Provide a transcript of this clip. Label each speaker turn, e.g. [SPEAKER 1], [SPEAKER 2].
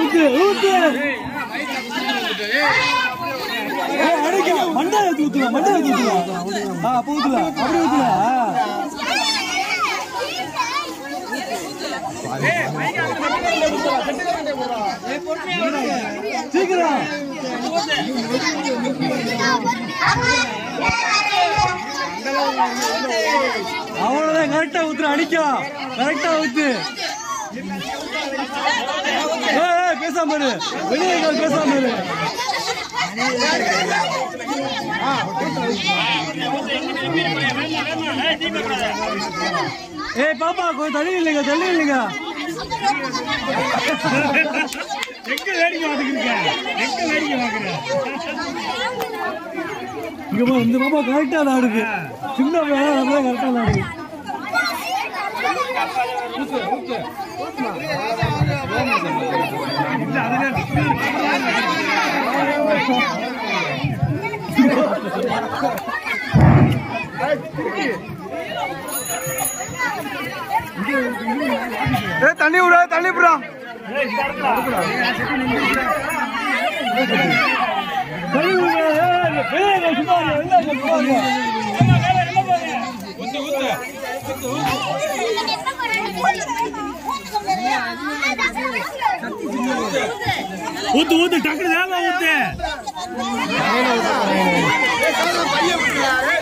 [SPEAKER 1] ஊத்து ஊத்து அடிக்க மண்டை ஊத்துலாம் மண்டை ஊத்துலாம் அப்ப ஊத்துலாம் அப்படி ஊத்துலாம் சீக்கிரம் அவ்வளவுதான் கரெக்டா ஊத்துற அடிக்கும் கரெக்டா ஊத்து பேசாம இரு வெளியே பேசாம இரு பாப்பா கொஞ்சம் தள்ளி இல்லைங்க எங்க வேடிக்கை பாத்துக்கிறீங்க இங்க இந்த பாப்பா கரெக்டா ஆடுது சின்ன கரெக்டா ஆடுது தண்ணி விட தண்ணி விடுறா ஊத்து ஊத்து டக்குனு ஊத்து